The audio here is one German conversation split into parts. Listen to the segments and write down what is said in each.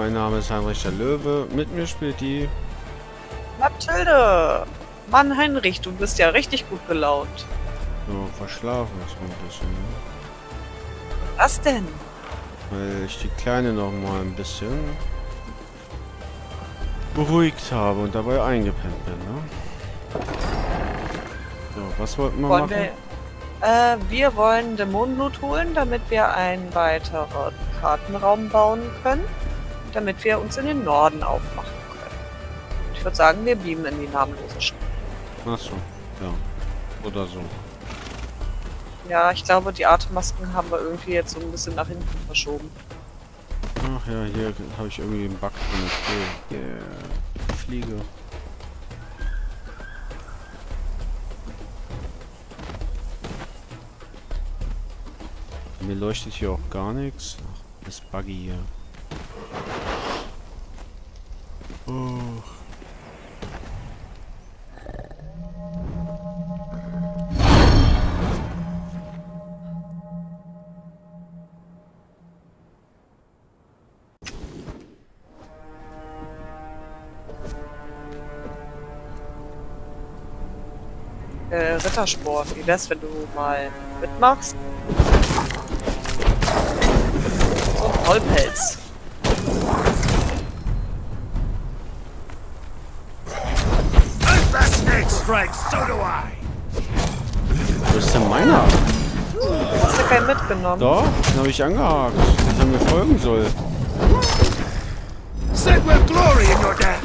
mein Name ist Heinrich der Löwe. Mit mir spielt die... Mathilde! Mann, Heinrich, du bist ja richtig gut gelaunt. So, verschlafen ist ein bisschen. Ne? Was denn? Weil ich die Kleine noch mal ein bisschen beruhigt habe und dabei eingepennt bin, ne? So, was wollten wir machen? Wir wollen Dämonenblut holen, damit wir einen weiteren Kartenraum bauen können, damit wir uns in den Norden aufmachen können. Ich würde sagen, wir beamen in die namenlose Stadt. Achso, ja. Oder so. Ja, ich glaube, die Atemmasken haben wir irgendwie jetzt so ein bisschen nach hinten verschoben. Ach ja, hier habe ich irgendwie einen Bug drin. Okay, yeah. Fliege. Mir leuchtet hier auch gar nichts. Ach, das Buggy hier. Oh. Rittersport, wie wär's, wenn du mal mitmachst? So ein Vollpelz. Wo ist denn meiner? Hast du keinen mitgenommen? Doch, den habe ich angehakt. Dass er mir folgen soll. Sit with glory in your death.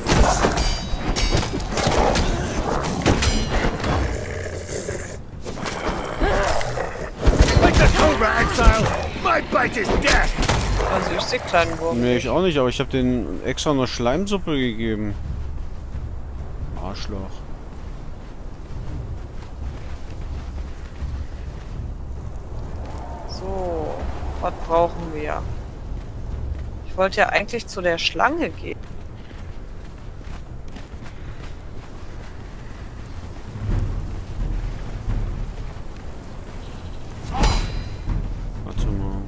Like the Cobra exile, my bite is death. Also ich sehe kleinen Wurm. Nee, ich auch nicht, aber ich habe den extra noch Schleimsuppe gegeben. Arschloch. So, was brauchen wir? Ich wollte ja eigentlich zu der Schlange gehen. Warte mal.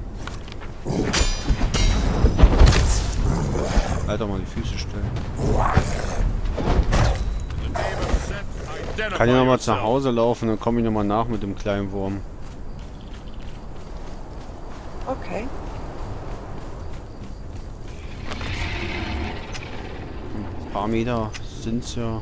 Alter, mal die Füße stellen. Kann ich nochmal nach Hause laufen, dann komme ich nochmal nach mit dem kleinen Wurm. Okay. Ein paar Meter sind's ja.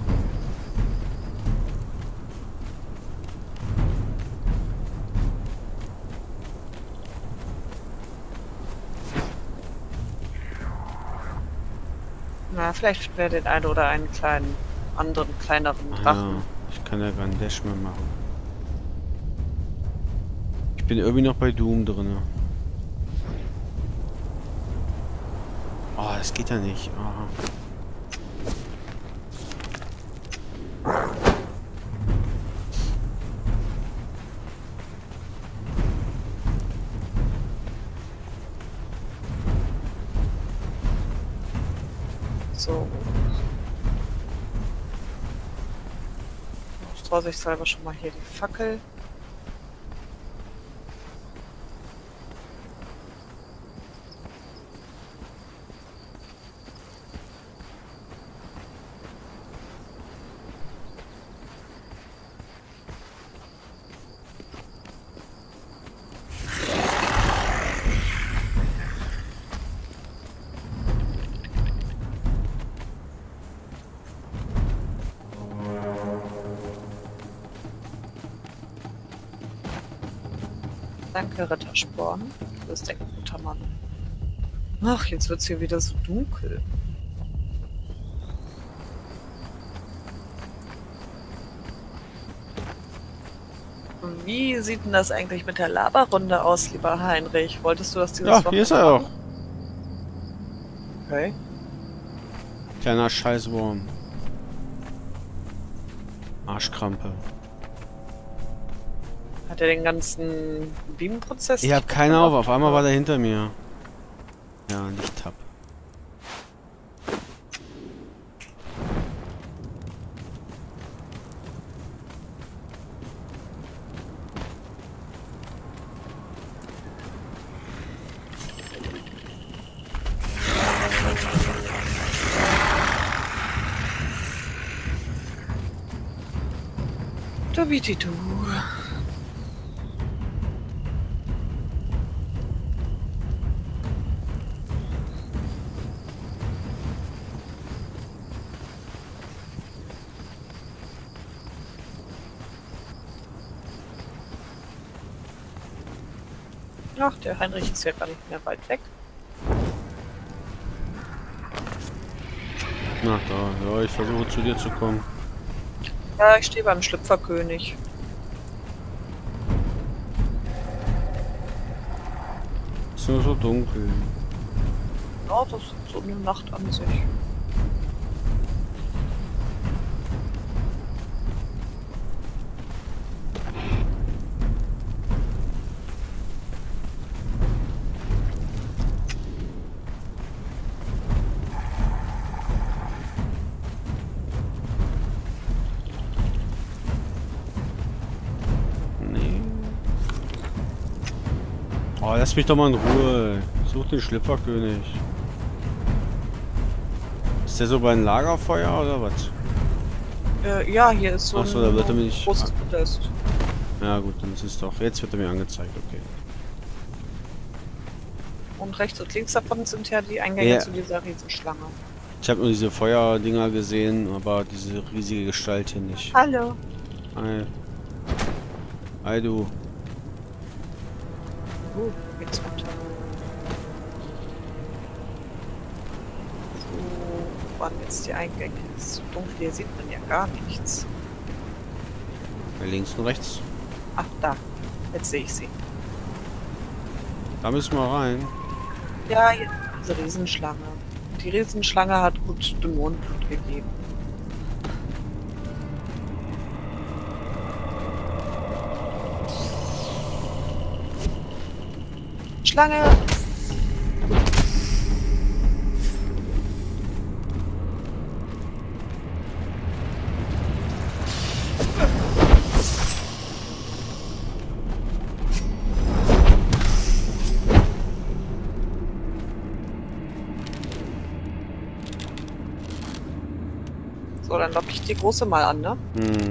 Na, vielleicht finden wir den einen oder einen anderen, kleineren Drachen. Ja, ich kann ja keinen Dash mehr machen. Ich bin irgendwie noch bei Doom drin. Oh, das geht ja nicht. Oh. So. Ich traue sich selber schon mal hier die Fackel. Danke, Rittersporn. Du bist ein guter Mann. Ach, jetzt wird's hier wieder so dunkel. Wie sieht denn das eigentlich mit der Laberrunde aus, lieber Heinrich? Wolltest du das dieses Ja, hier ist er auch. Okay. Kleiner Scheißwurm. Arschkrampe. Hat er den ganzen Beam-Prozess? Ich hab keine Ahnung, auf einmal war der hinter mir. Ja, nicht tapp. Dubidi-du. Ach, der Heinrich ist ja gar nicht mehr weit weg. Na da, ja, ich versuche zu dir zu kommen. Ja, ich stehe beim Schlüpferkönig. Ist nur so dunkel. Ja, das ist so eine Nacht an sich. Oh, lass mich doch mal in Ruhe. Such den Schlüpferkönig. Ist der so bei einem Lagerfeuer oder was? Ja, hier ist so Ach so, da wird er ein mich- großes Podest. Ja gut, dann ist es doch. Jetzt wird er mir angezeigt, okay. Und rechts und links davon sind ja die Eingänge Ja. zu dieser Riesenschlange. Ich habe nur diese Feuerdinger gesehen, aber diese riesige Gestalt hier nicht. Hallo. Hi. Hi du. Geht's runter. So, wo waren jetzt die Eingänge? Es ist so dunkel, hier sieht man ja gar nichts. Links und rechts. Ach, da. Jetzt sehe ich sie. Da müssen wir rein. Ja, hier ist diese Riesenschlange. Die Riesenschlange hat gut Dämonenblut gegeben. Schlange! So, dann lock ich die große mal an, ne? Hm.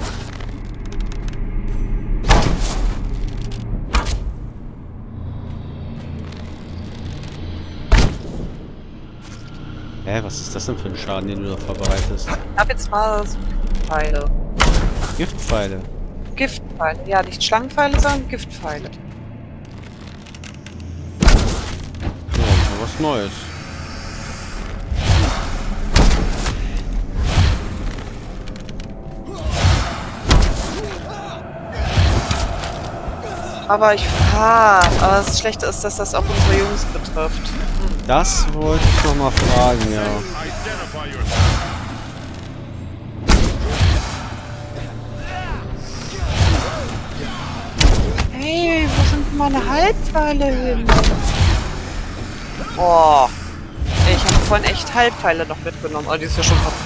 Hä, was ist das denn für ein Schaden, den du da vorbereitest? Ich hab jetzt mal so Pfeile. Giftpfeile. Giftpfeile. Ja, nicht Schlangenpfeile, sondern Giftpfeile. Ja, mal was Neues. Aber aber das Schlechte ist, dass das auch unsere Jungs betrifft. Das wollte ich noch mal fragen, ja. Identify yourself. Hey, wo sind meine Halbpfeile hin? Oh, ich habe vorhin echt Halbpfeile noch mitgenommen. Oh, die ist ja schon kaputt.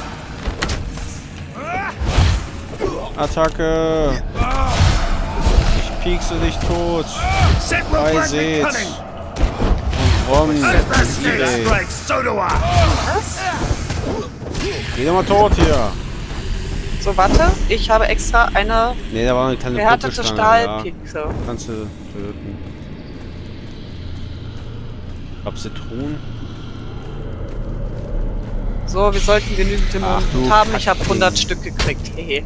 Attacke! Ich piekse dich tot! Said we'll Bei work Seht! with cunning. Und Rom! As the snake EBay. strikes, so do I. Was? Geh doch mal tot hier! So, warte. Ich habe extra eine Ne, da war eine kleine gehärtete Purpelstange, Stahlpikse. Ja, kannst du töten. Hab Zitronen? So, wir sollten genügend Ach, Dämonen du haben. Ich habe Kackding. 100 Stück gekriegt. Hehe.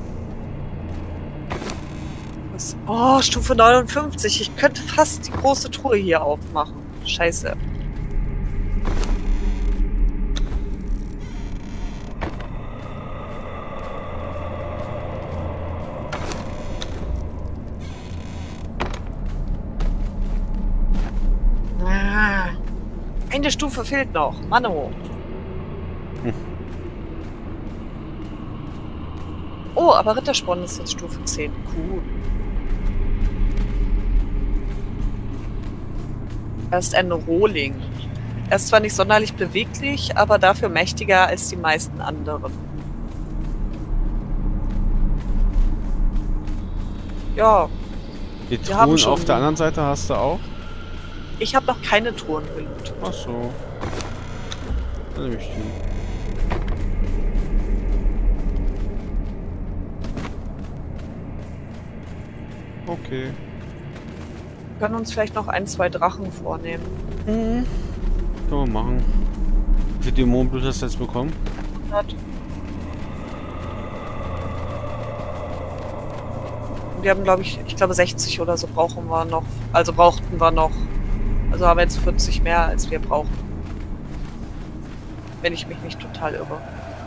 Was- Oh, Stufe 59. Ich könnte fast die große Truhe hier aufmachen. Scheiße. Ah, eine Stufe fehlt noch. Mano. Oh, aber Rittersporn ist jetzt Stufe 10. Cool. Er ist ein Rohling. Er ist zwar nicht sonderlich beweglich, aber dafür mächtiger als die meisten anderen. Ja, Die Wir haben Truhen schon- auf der anderen Seite hast du auch? ich habe noch keine Truhen gelootet. Ach so. Dann nehme ich die. Okay. Wir können uns vielleicht noch ein, zwei Drachen vornehmen. Mhm. Können wir machen. Wie viel Dämonenblut hast du jetzt bekommen? 100. Wir haben, glaube ich glaube 60 oder so brauchen wir noch. Also brauchten wir noch. Also haben wir jetzt 40 mehr, als wir brauchen. Wenn ich mich nicht total irre.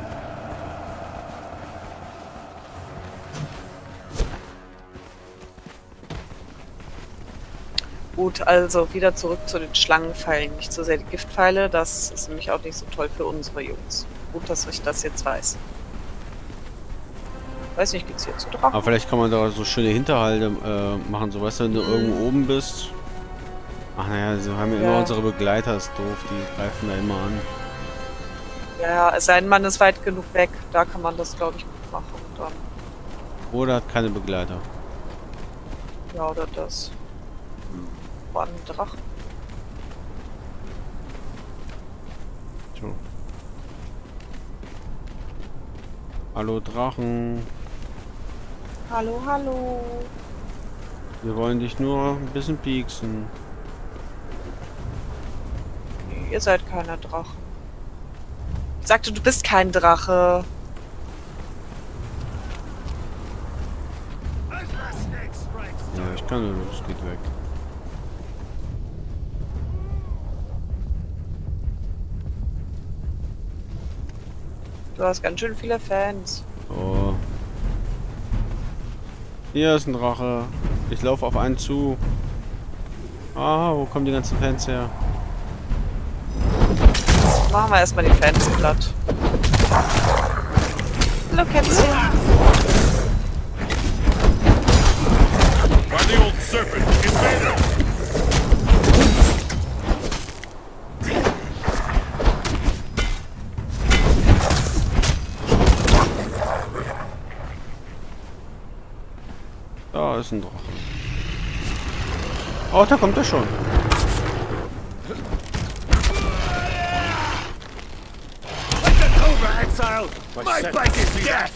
Gut, also wieder zurück zu den Schlangenpfeilen. Nicht so sehr die Giftpfeile, das ist nämlich auch nicht so toll für unsere Jungs. Gut, dass ich das jetzt weiß. Weiß nicht, geht's hier zu Drachen? Aber vielleicht kann man da so schöne Hinterhalte machen, so weißt du, wenn du irgendwo oben bist. Ach naja, sie haben ja immer unsere Begleiter, ist doof, die greifen da immer an. Ja, es sei denn, man ist weit genug weg. Da kann man das, glaube ich, gut machen. Dann. Oder hat keine Begleiter. Ja, oder das. War ein Drachen. So. Hallo Drachen. Hallo, hallo. Wir wollen dich nur ein bisschen pieksen. Nee, ihr seid keine Drachen. Ich sagte, du bist kein Drache. Ja, ich kann nur, es geht weg. Du hast ganz schön viele Fans. Oh. Hier ist ein Drache. Ich laufe auf einen zu. Ah, wo kommen die ganzen Fans her? Machen wir erstmal die Fans platt. Hallo Kätzchen. By the old serpent, invader! Da ist ein Drache. Oh, da kommt er schon. Like a cobra, exile! My bite is death!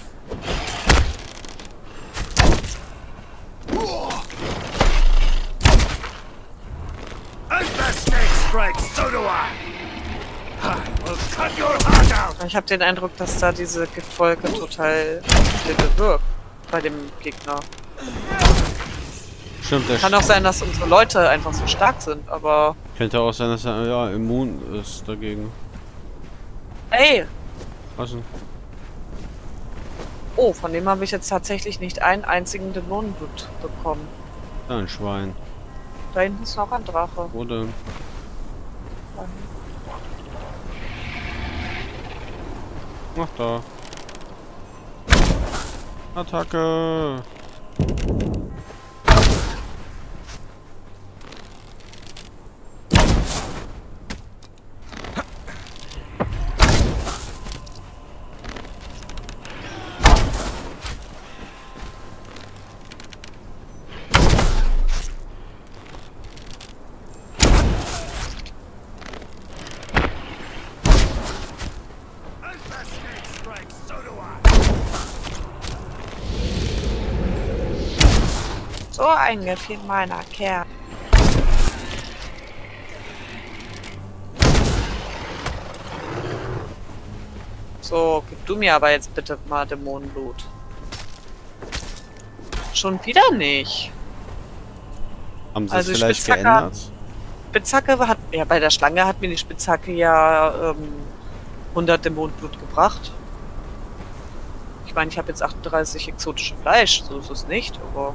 As the snake strikes, so do I! I will cut your heart out! Ich habe den Eindruck, dass da diese Giftwolke total viel bewirkt bei dem Gegner. Stimmt, der Kann auch sein, dass unsere Leute einfach so stark sind, aber... könnte auch sein, dass er ja immun ist dagegen. Ey! Was denn? Oh, von dem habe ich jetzt tatsächlich nicht einen einzigen Dämonenblut bekommen. Da ein Schwein. Da hinten ist noch ein Drache. Wo denn? Ach da. Attacke! As the snake strikes, so do I! So ein gemeiner Kerl. So, gib du mir aber jetzt bitte mal Dämonenblut. Schon wieder nicht. Haben sie Also es vielleicht Spitzhacke- geändert? Spitzhacke hat, ja, bei der Schlange hat mir die Spitzhacke ja 100 Dämonenblut gebracht. Ich meine, ich habe jetzt 38 exotische Fleisch, so ist es nicht, aber...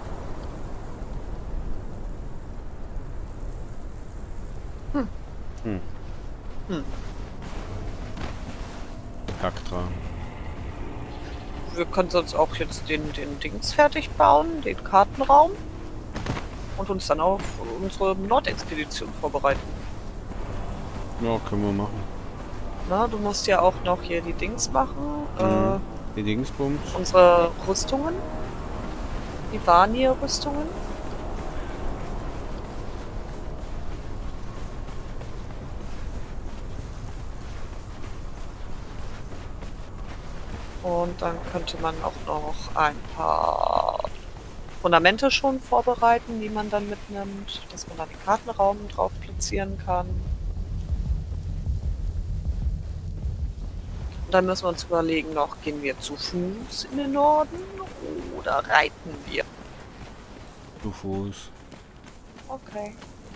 Kacktra. Wir können sonst auch jetzt den Dings fertig bauen, den Kartenraum. Und uns dann auf unsere Nordexpedition vorbereiten. Ja, können wir machen. Na, du musst ja auch noch hier die Dings machen. Die Dingsbums. Unsere Rüstungen. Die Vanir-Rüstungen. Und dann könnte man auch noch ein paar Fundamente schon vorbereiten, die man dann mitnimmt, dass man dann den Kartenraum drauf platzieren kann. Und dann müssen wir uns überlegen noch, gehen wir zu Fuß in den Norden oder reiten wir? Zu Fuß. Okay.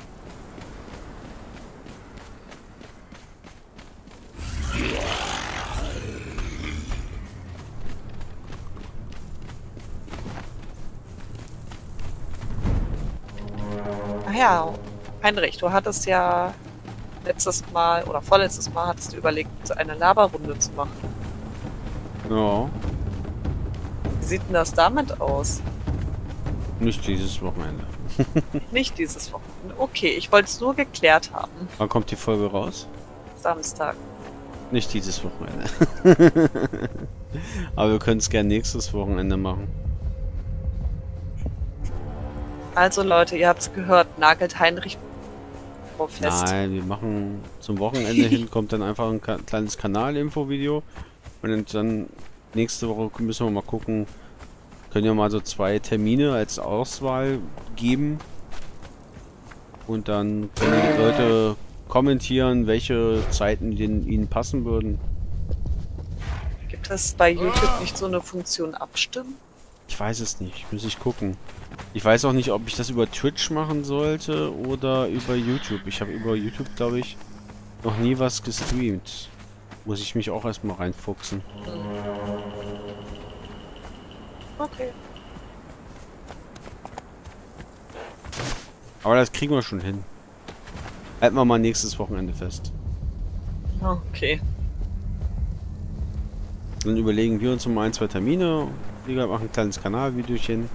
Ach ja, Heinrich, du hattest ja letztes Mal oder vorletztes Mal hattest du überlegt, eine Laberrunde zu machen. Ja, Wie sieht denn das damit aus? nicht dieses Wochenende. Nicht dieses Wochenende. Okay, ich wollte es nur geklärt haben. Wann kommt die Folge raus? Samstag. Nicht dieses Wochenende. Aber wir können es gerne nächstes Wochenende machen. Also Leute, ihr habt es gehört, nagelt Heinrich drauf fest. Nein, wir machen zum Wochenende hin, kommt dann einfach ein kleines Kanal-Info-Video. Und dann nächste Woche müssen wir mal gucken, können ja mal so 2 Termine als Auswahl geben. Und dann können die Leute kommentieren, welche Zeiten ihnen passen würden. Gibt es bei YouTube nicht so eine Funktion abstimmen? Ich weiß es nicht, muss ich gucken. Ich weiß auch nicht, ob ich das über Twitch machen sollte oder über YouTube. Ich habe über YouTube, glaube ich, noch nie was gestreamt. Muss ich mich auch erstmal reinfuchsen. Okay. Aber das kriegen wir schon hin. Halten wir mal nächstes Wochenende fest. Okay. Dann überlegen wir uns um 1-2 Termine. Wir machen ein kleines Kanalvideochen.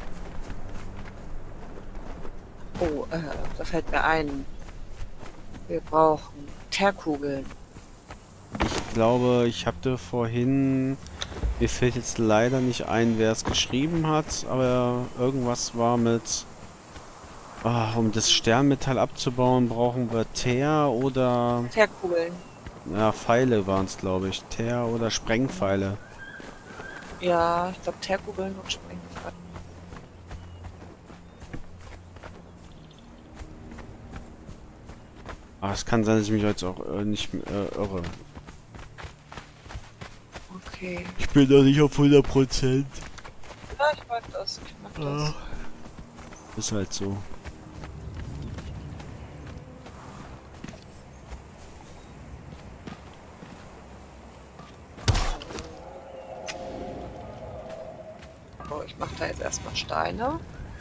Oh, da fällt mir ein. Wir brauchen Teerkugeln. Ich glaube, ich hatte vorhin... Mir fällt jetzt leider nicht ein, wer es geschrieben hat, aber irgendwas war mit... um das Sternmetall abzubauen, brauchen wir Teer oder... Teerkugeln. Ja, Pfeile waren es, glaube ich. Teer oder Sprengpfeile. Ja, ich glaube Teerkugeln und Sprengpfeile. Aber es kann sein, dass ich mich jetzt auch nicht irre. Okay. Ich bin da nicht auf 100%. Ja, ich mag das. Ich mag das. Ist halt so. So, ich mache da jetzt erstmal Steine.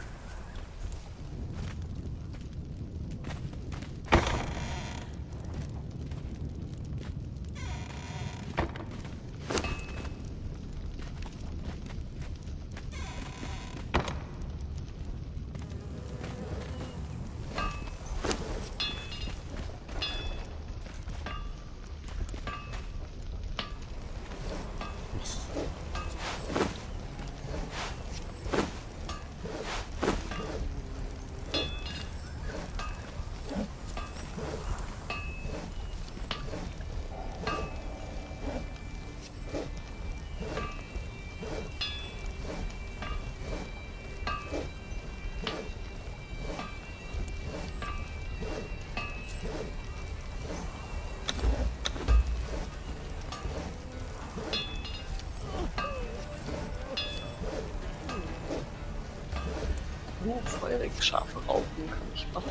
Feurige scharfe Raupen kann ich machen.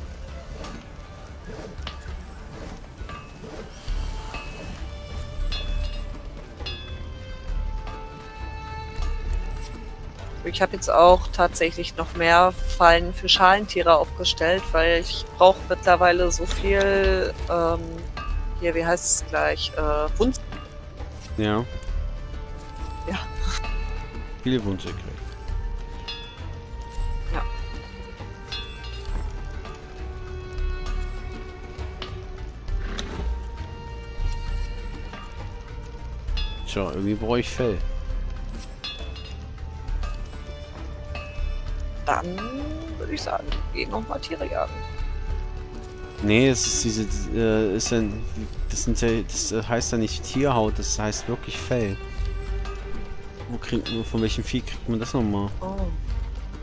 Ich habe jetzt auch tatsächlich noch mehr Fallen für Schalentiere aufgestellt, weil ich brauche mittlerweile so viel, hier, wie heißt es gleich, Wund. Ja. Ja. Viele Wunschsekret. Ja. Tja, irgendwie brauche ich Fell. Dann würde ich sagen, gehen noch mal Tiere jagen. Nee, es ist diese, ist ein, das sind ja, das heißt ja nicht Tierhaut, das heißt wirklich Fell. Wo kriegt man, von welchem Vieh kriegt man das nochmal? Oh.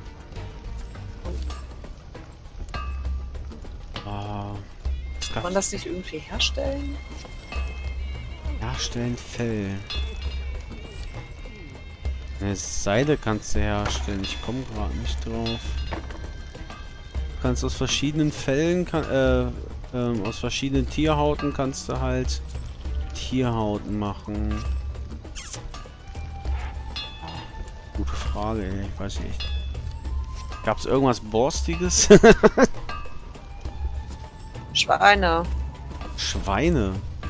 Kann man das nicht irgendwie herstellen? Herstellen Fell. Eine Seide kannst du herstellen. Ich komme gerade nicht drauf. Du kannst aus verschiedenen Fellen, aus verschiedenen Tierhauten kannst du halt Tierhauten machen. Gute Frage, ey. Ich weiß nicht. Gab es irgendwas Borstiges? Schweine. Schweine?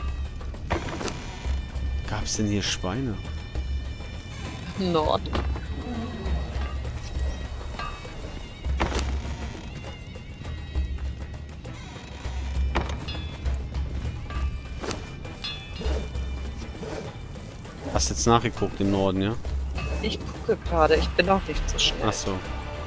Gab es denn hier Schweine? Nord. Hast jetzt nachgeguckt im Norden, ja? Ich gucke gerade, ich bin auch nicht so schnell. Ach so.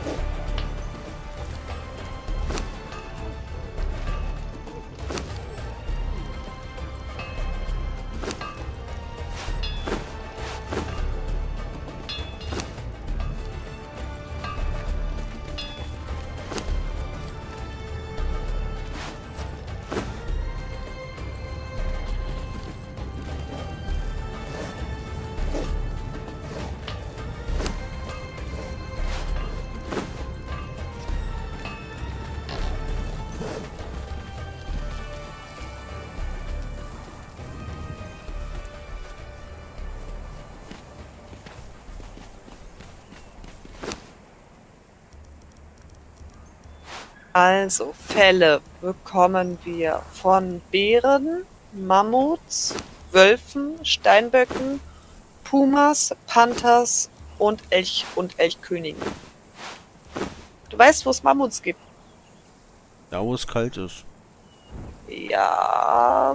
Also, Felle bekommen wir von Bären, Mammuts, Wölfen, Steinböcken, Pumas, Panthers und Elchkönigen. Du weißt, wo es Mammuts gibt? Da, wo es kalt ist. Ja,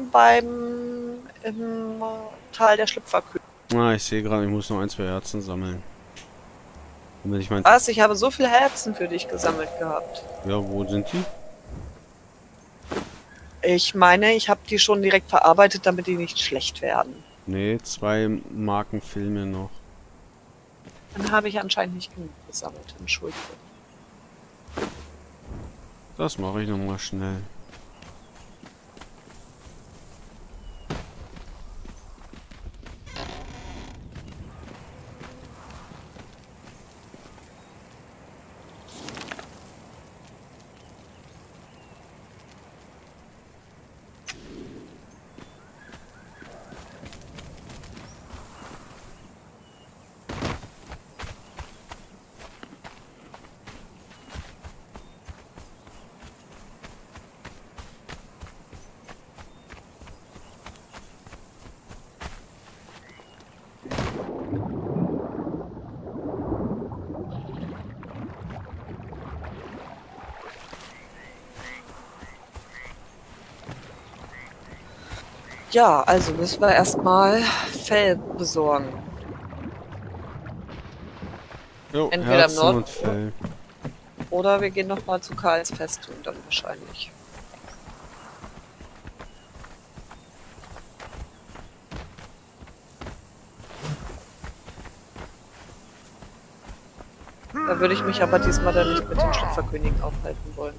im Tal der Schlüpferkühe. Ah, ich sehe gerade, ich muss noch 1, 2 Herzen sammeln. Damit ich mein... Was? Ich habe so viele Herzen für dich gesammelt gehabt. Ja, wo sind die? Ich meine, ich habe die schon direkt verarbeitet, damit die nicht schlecht werden. Nee, 2 Marken fehlen mir noch. Dann habe ich anscheinend nicht genug gesammelt. Entschuldigung. Das mache ich nochmal schnell. Ja, also müssen wir erstmal Fell besorgen. Jo, Entweder im Herzen Norden und Fell. oder wir gehen nochmal zu Karls Festung dann wahrscheinlich. Da würde ich mich aber diesmal dann nicht mit den Schlüpferkönigen aufhalten wollen.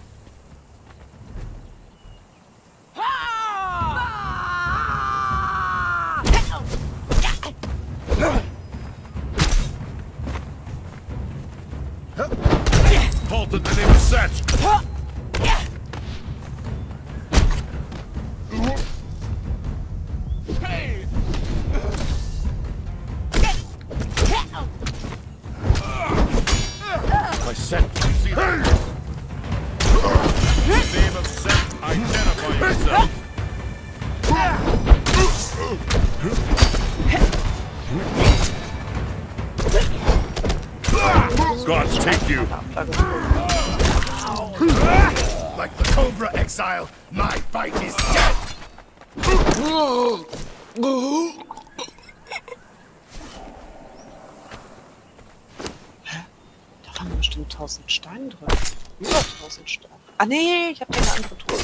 Halted the name of set. My set. You see that? Name of set. Identify yourself. Gods take you. Like the Cobra exile, my fight is dead. Da waren bestimmt 1000 Steine drin. Über 1000 Steine. Ah nee, ich habe hier eine andere Truhe.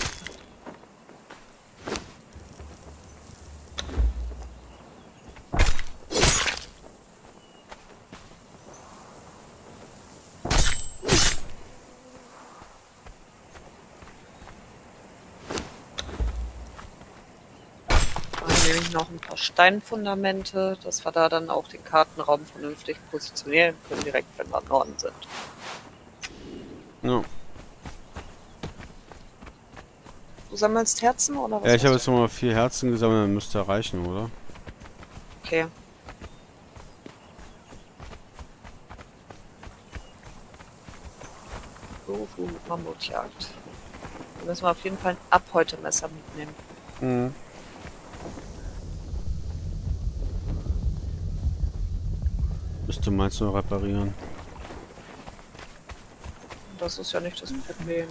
nämlich noch ein paar Steinfundamente, dass wir da dann auch den Kartenraum vernünftig positionieren können, direkt wenn wir im Norden sind. Ja. Du sammelst Herzen oder was? Ja, ich habe machst jetzt nochmal 4 Herzen gesammelt, dann müsste reichen, oder? du? Okay. Mammutjagd. Da müssen wir auf jeden Fall ein Abhäutemesser mitnehmen. Mhm. Müsste meins nur reparieren. Das ist ja nicht das Problem.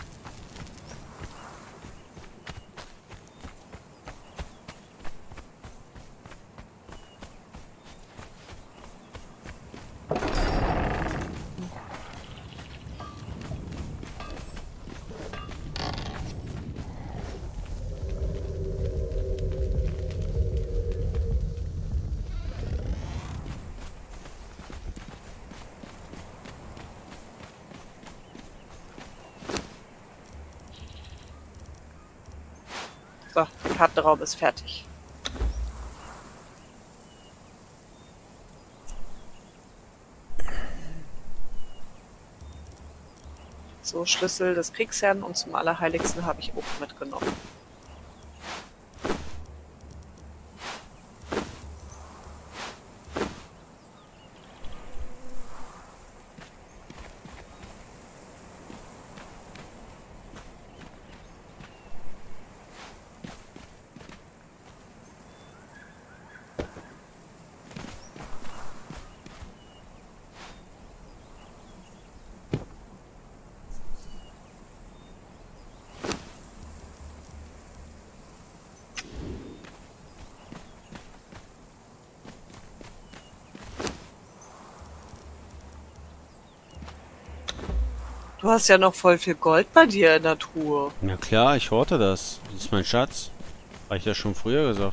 So, der Kartenraum ist fertig. So, Schlüssel des Kriegsherrn und zum Allerheiligsten habe ich auch mitgenommen. Du hast ja noch voll viel Gold bei dir in der Truhe. Ja klar, ich horte das. Das ist mein Schatz. Habe ich ja schon früher gesagt.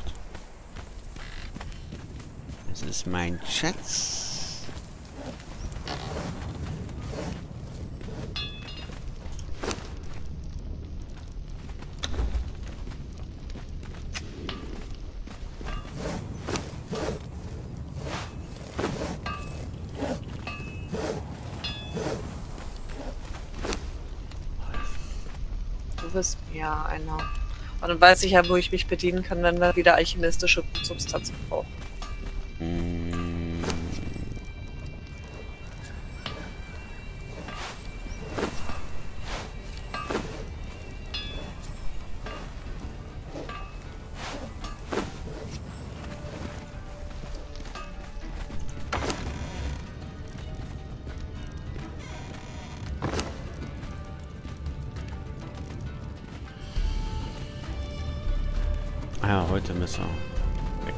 Das ist mein Schatz. Du bist ja einer. Und dann weiß ich ja, wo ich mich bedienen kann, wenn wir wieder alchemistische Substanzen brauchen. Mm. Ja, heute Messer. Weg.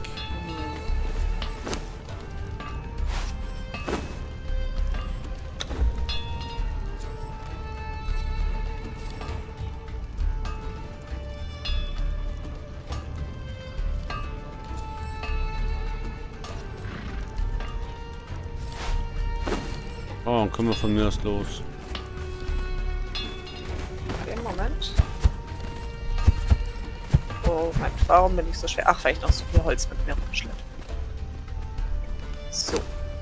Oh, dann können wir von mir aus los. Okay, Moment. Oh, warum bin ich so schwer? Ach, weil ich noch so viel Holz mit mir rumschleppe. So.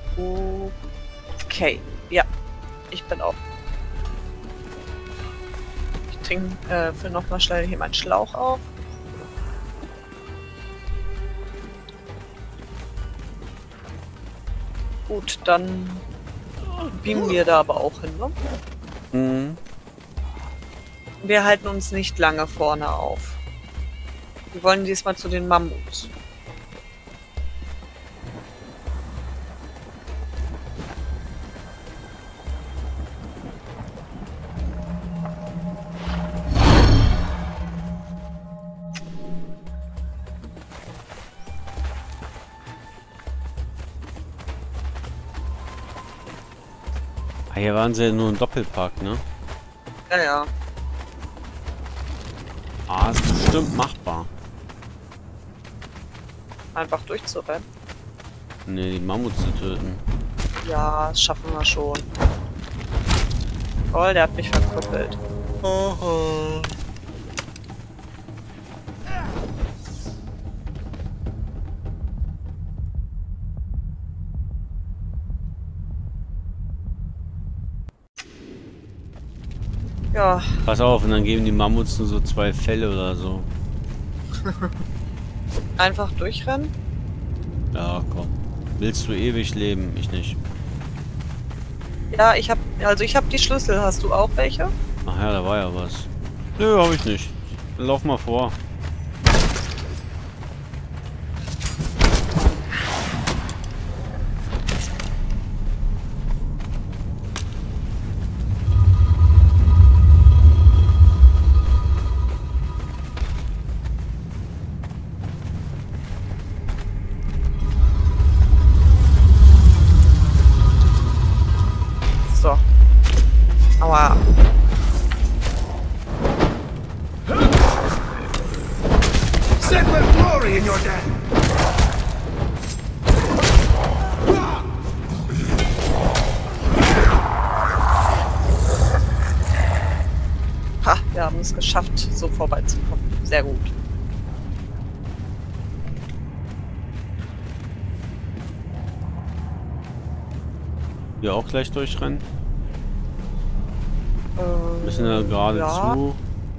Okay. Ja. Ich bin auch. Ich trinke für nochmal schnell hier meinen Schlauch auf. Gut, dann beamen wir da aber auch hin, ne? Mhm. Wir halten uns nicht lange vorne auf. Wir wollen diesmal zu den Mammuts. Ah, hier waren sie ja nur ein Doppelpark, ne? Ja, ja. Ah, ist bestimmt machbar. Einfach durchzurennen. Ne, die Mammuts zu töten. Ja, das schaffen wir schon. Toll, der hat mich verkrüppelt. Ja, Pass auf, und dann geben die Mammuts nur so 2 Fälle oder so. einfach durchrennen. Ja, komm. Willst du ewig leben? Ich nicht. Ja, ich hab die Schlüssel. Hast du auch welche? Ach ja, da war ja was. Nö, hab ich nicht. Dann lauf mal vor. So. Aua. Set with glory in your death! Ha, wir haben es geschafft, so vorbeizukommen. Sehr gut. Hier auch gleich durchrennen. Äh, Müssen ja geradezu.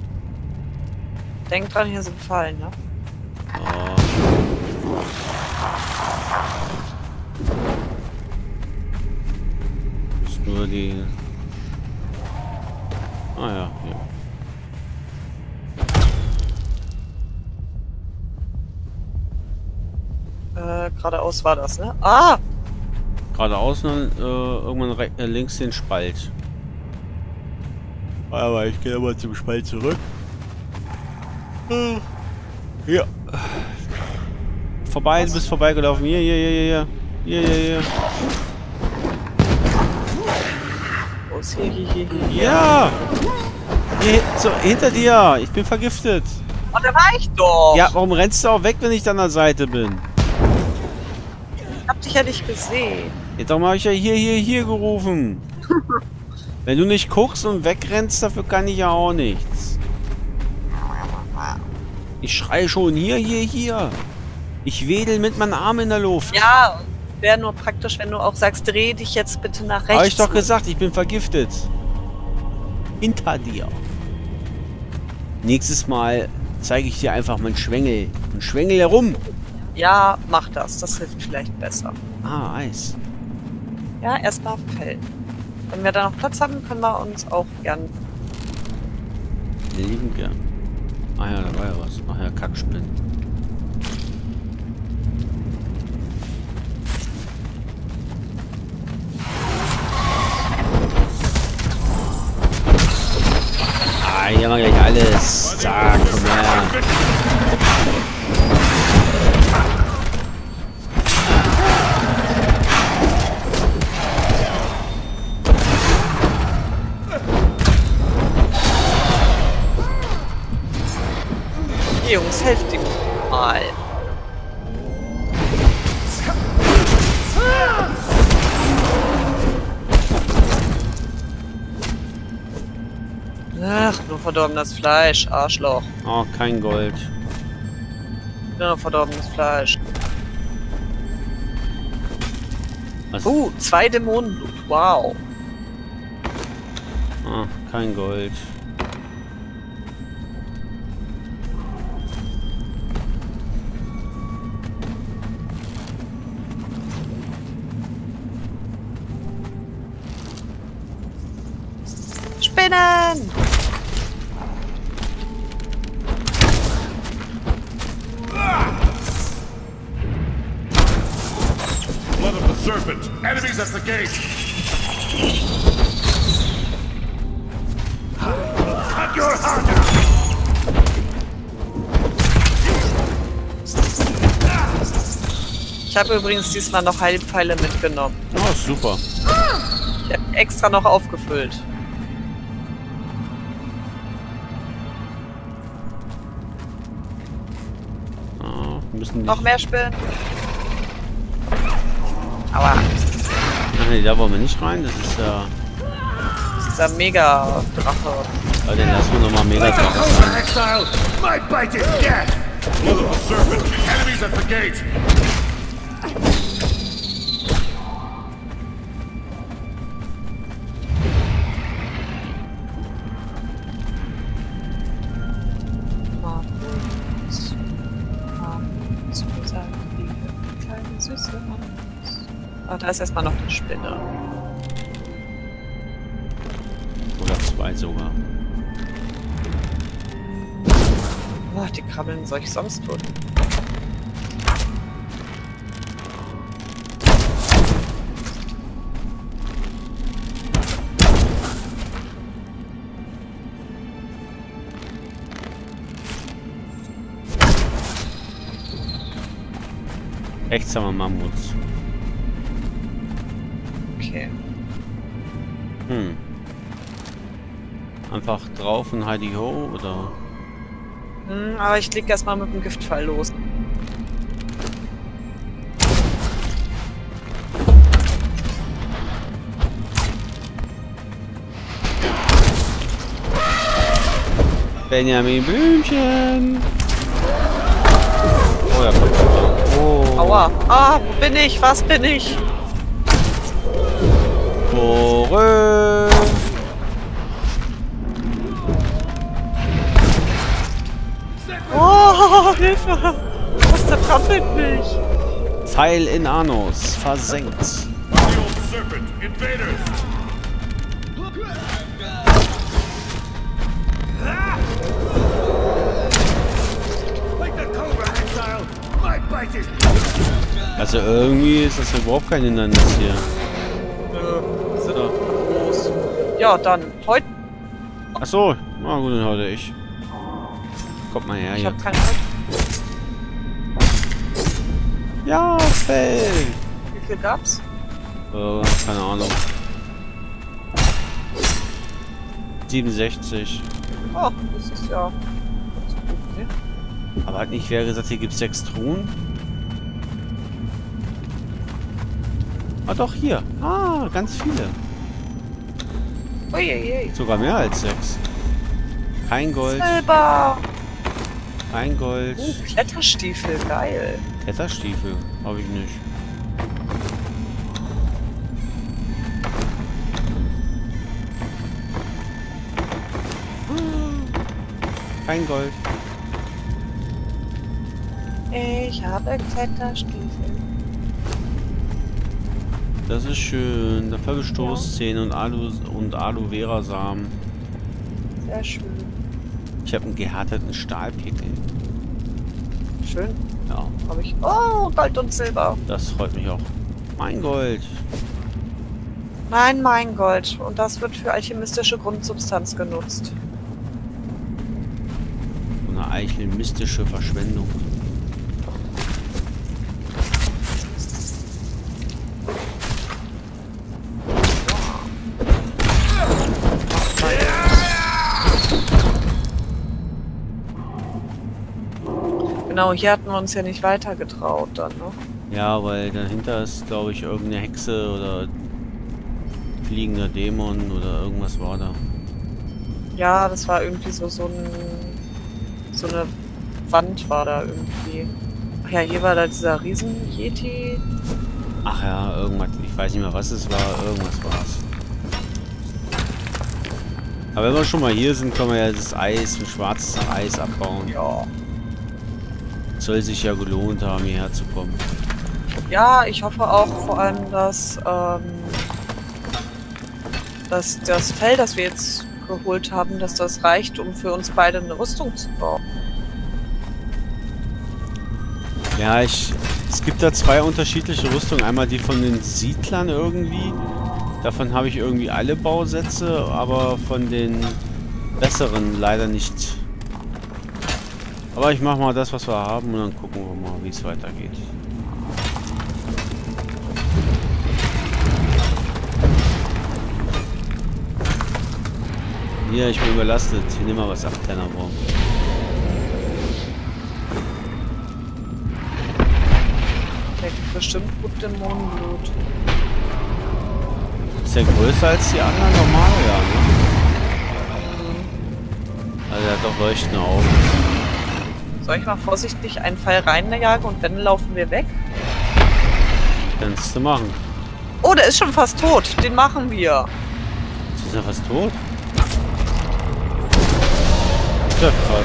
Denk dran, hier sind Fallen, ne? Ja. Ist nur die. Ah ja, hier. Geradeaus war das, ne? Ah! Geradeaus und irgendwann links den Spalt. Aber ich gehe mal zum Spalt zurück. Hier. Vorbei, du bist vorbeigelaufen. Hier. Wo ist hier? Ja! Hier, so, hinter dir! Ich bin vergiftet! Oh, da war ich doch! Ja, warum rennst du auch weg, wenn ich dann an der Seite bin? Ich hab dich ja nicht gesehen. Ja, darum habe ich ja hier gerufen. Wenn du nicht guckst und wegrennst, dafür kann ich ja auch nichts. Ich schreie schon, hier. Ich wedel mit meinem Arm in der Luft. Ja, wäre nur praktisch, wenn du auch sagst, dreh dich jetzt bitte nach rechts. Habe ich doch gesagt, ich bin vergiftet. Hinter dir. Nächstes Mal zeige ich dir einfach meinen Schwengel. Und schwengel herum. Ja, mach das. Das hilft vielleicht besser. Ah, Eis. Ja, erstmal Fällen. Wenn wir da noch Platz haben, können wir uns auch gern... Lieben gern. Ah ja, da war ja was. Ach ja, Kackspinnen. Ah, hier haben wir gleich alles. Zack, komm her. Jungs, helft ihm mal. Ach, nur verdorbenes Fleisch, Arschloch. Oh, kein Gold. Nur noch verdorbenes Fleisch. Was? 2 Dämonenblut, wow. Ah, kein Gold. Spinnen! Blood of the serpent! Enemies at the gate! Cut your heart out! Ich habe übrigens diesmal noch Heilpfeile mitgenommen. Oh, super. Ich habe extra noch aufgefüllt. Ah, müssen Noch mehr Spinnen? Aua. Ach nee, da wollen wir nicht rein. Das ist ja. Dieser Mega-Drache. Ja, den lassen wir nochmal mega Come drauf on, sein. exile! My bite is death! Blood of the serpent! Enemies at the gate! da ist erstmal noch eine Spinne. Oder 2 sogar. Oh, die krabbeln soll ich sonst tun. Rechts haben wir Mammuts. Okay. Einfach drauf und Heidi Ho oder? Aber ich leg erstmal mit dem Giftpfeil los. Benjamin Blümchen! Oh, ja, kommt schon. Oh. Aua. Ah, wo bin ich? Was bin ich? Tore! Oh, Hilfe! Was zertrampelt mich? Pfeil in Anus. Versenkt. The old serpent. Invaders. Like the cobra, exile. My bite is. Also irgendwie ist das überhaupt kein Hindernis hier. Sind So. groß. Ja, dann. Heute. Ach so. Na gut, dann heute ich. Kommt mal her Ich hier. hab keine Ahnung. Ja, Fell. Wie viel gab's? Keine Ahnung. 67. Oh, das ist ja ganz gut, ne? Aber hat nicht wer gesagt, hier gibt es 6 Truhen? Ah doch, hier. Ah, ganz viele. Uiuiui. Sogar mehr als 6. Kein Gold. Silber. Kein Gold. Kletterstiefel, geil. Kletterstiefel. Habe ich nicht. Kein Gold. Ich habe Kletterstiefel. Das ist schön. Dafür habe ich Stoßzähne und Aloe Vera Samen. Sehr schön. Ich habe einen gehärteten Stahlpickel. Schön. Ja, Habe ich. Oh, Gold und Silber. das freut mich auch. Mein Gold. Nein, mein Gold. Und das wird für alchemistische Grundsubstanz genutzt. So eine eichelmystische Verschwendung. Genau, hier hatten wir uns ja nicht weiter getraut dann, ne? Ja, weil dahinter ist, glaube ich, irgendeine Hexe oder fliegender Dämon oder irgendwas war da. Ja, das war irgendwie so eine Wand war da irgendwie. Ach ja, hier war da dieser Riesen-Yeti. Ach ja, irgendwas. Ich weiß nicht mehr, was es war. Irgendwas war es. Aber wenn wir schon mal hier sind, können wir ja das Eis, ein schwarzes Eis abbauen. Ja. Soll sich ja gelohnt haben, hierher zu kommen. Ja, ich hoffe auch vor allem, dass das Fell, das wir jetzt geholt haben, dass das reicht, um für uns beide eine Rüstung zu bauen. Ja, es gibt da 2 unterschiedliche Rüstungen. Einmal die von den Siedlern irgendwie. Davon habe ich irgendwie alle Bausätze, aber von den besseren leider nicht. Aber ich mache mal das, was wir haben, und dann gucken wir mal, wie es weitergeht. Hier, ich bin überlastet. Ich nehme mal was ab, kleiner Wurm. Der gibt bestimmt gut Dämonenblut. Ist der größer als die anderen normal, ja, ne? Also er hat doch leuchtende Augen. Soll ich mal vorsichtig einen Pfeil reinjagen und dann laufen wir weg? Kannst du machen. Oh, der ist schon fast tot. Den machen wir. Ist er fast tot? Ist ja krass.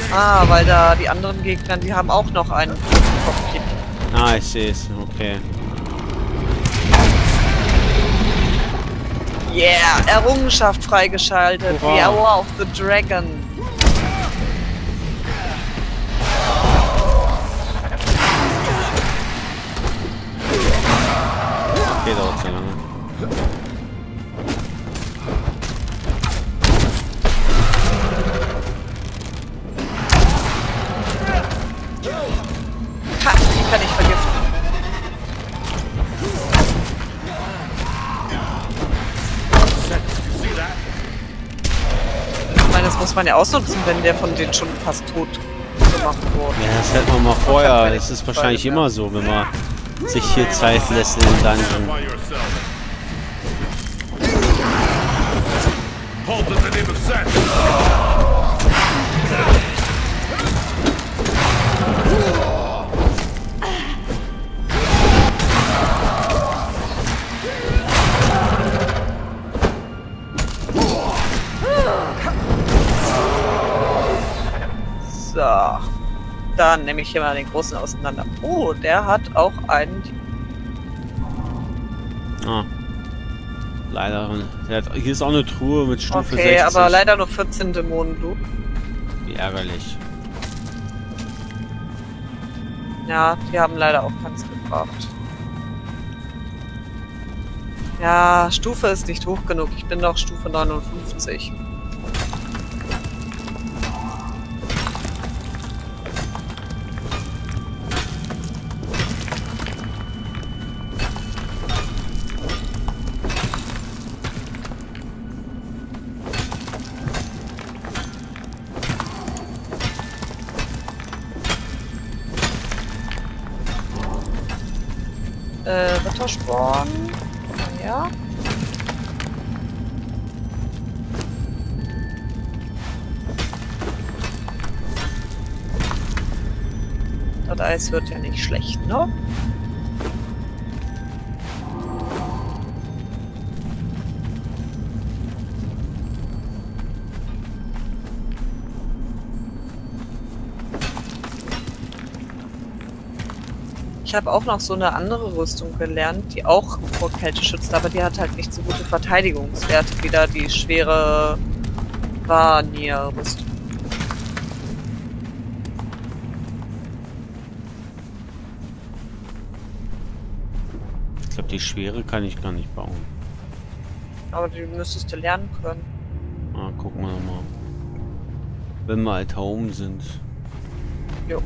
Ah, weil da die anderen Gegner, die haben auch noch einen Kopf. Ah, ich sehe es. Okay. Yeah, Errungenschaft freigeschaltet. Hurra. The Hour of the Dragon. Okay, dauert zu lange. Ha, die kann ich vergiften. Ich meine, das muss man ja ausnutzen, wenn der von denen schon fast tot gemacht wurde. Ja, das hätten wir mal vorher. Das ist wahrscheinlich immer so, wenn man sich hier Zeit lässt in den Dungeon. Halt in the name of Seth! So. Dann nehme ich hier mal den großen auseinander. Oh, der hat auch einen... Ah. Leider. Hier ist auch eine Truhe mit Stufe Okay, 60. aber leider nur 14 Dämonenblut. Wie ärgerlich. Ja, die haben leider auch keins gebracht. Ja, Stufe ist nicht hoch genug. Ich bin noch Stufe 59. Rittersporn. Ja. Das Eis wird ja nicht schlecht, ne? Ich habe auch noch so eine andere Rüstung gelernt, die auch vor Kälte schützt, aber die hat halt nicht so gute Verteidigungswerte wie da die schwere Vanir-Rüstung. Ich glaube, die schwere kann ich gar nicht bauen. Aber die müsstest du lernen können. Ah, gucken wir nochmal. Wenn wir halt home sind. Jo.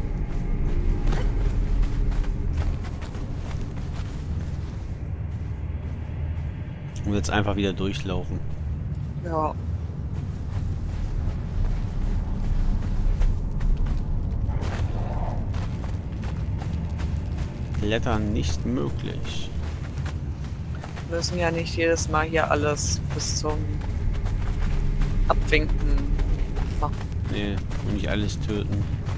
Und jetzt einfach wieder durchlaufen. Ja. Klettern nicht möglich. Wir müssen ja nicht jedes Mal hier alles bis zum Abwinken machen. Nee, und nicht alles töten.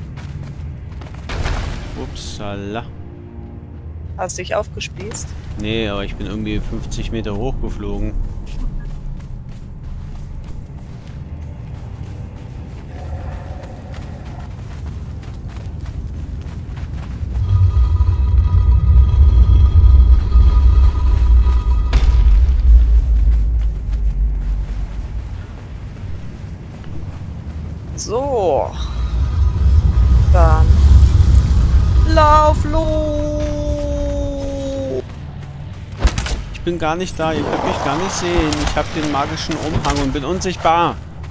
Upsala. Hast du dich aufgespießt? Nee, aber ich bin irgendwie 50 Meter hochgeflogen. So. Dann. Lauf los! Ich bin gar nicht da, ihr könnt mich gar nicht sehen. Ich habe den magischen Umhang und bin unsichtbar.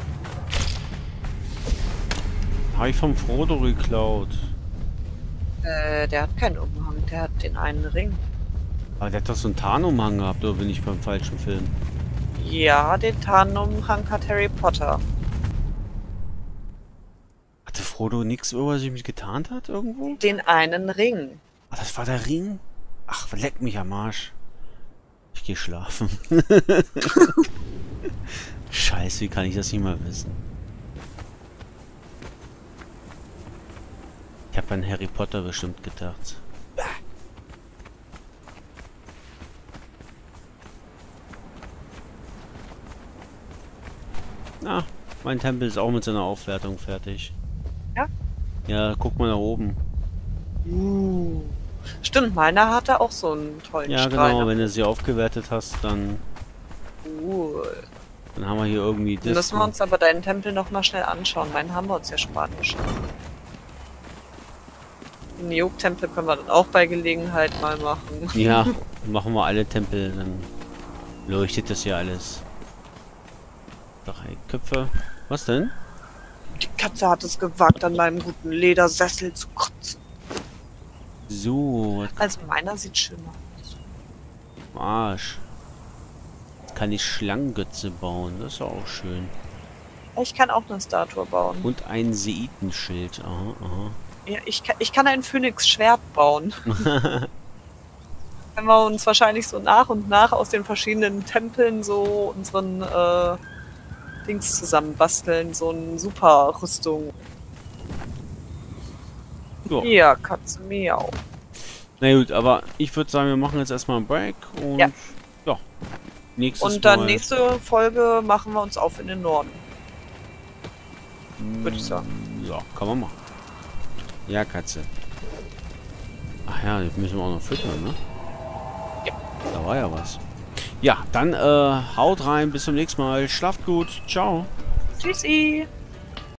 Habe ich vom Frodo geklaut. Der hat keinen Umhang, der hat den einen Ring. Aber der hat doch so einen Tarnumhang gehabt, oder bin ich beim falschen Film? Ja, den Tarnumhang hat Harry Potter. Hatte Frodo nichts, wo er sich mit getarnt hat irgendwo? Den einen Ring. Ah, das war der Ring? Ach, leck mich am Arsch. Ich gehe schlafen. Scheiße, wie kann ich das nicht mal wissen? Ich habe an Harry Potter bestimmt gedacht. Na, mein Tempel ist auch mit seiner Aufwertung fertig. Ja? Ja, guck mal nach oben. Stimmt, meiner hatte auch so einen tollen Ja, Strahl. genau, wenn du sie aufgewertet hast, dann Cool. haben wir hier irgendwie Dann müssen wir uns aber deinen Tempel noch mal schnell anschauen. Meinen haben wir uns ja spanisch. Den Neok-Tempel können wir dann auch bei Gelegenheit mal machen. Ja, machen wir alle Tempel, dann leuchtet das ja alles. 3 Köpfe. Was denn? Die Katze hat es gewagt, an meinem guten Ledersessel zu kotzen. So, Also meiner sieht schöner aus. Arsch. Jetzt kann ich Schlangengötze bauen, das ist auch schön. Ich kann auch eine Statue bauen. Und ein Seitenschild. Aha, aha. Ja, ich kann ein Phönix-Schwert bauen. Wenn wir uns wahrscheinlich so nach und nach aus den verschiedenen Tempeln so unseren Dings zusammen basteln. So eine super Rüstung. Ja. Ja, Katze, miau. Na gut, aber ich würde sagen, wir machen jetzt erstmal einen Break und Ja. ja. Nächstes Und dann Mal, nächste Folge machen wir uns auf in den Norden. Würde ich sagen. Ja, kann man machen. Ja, Katze. Ach ja, jetzt müssen wir auch noch füttern, ne? Ja. Da war ja was. Ja, dann haut rein, bis zum nächsten Mal. Schlaft gut. Ciao. Tschüssi!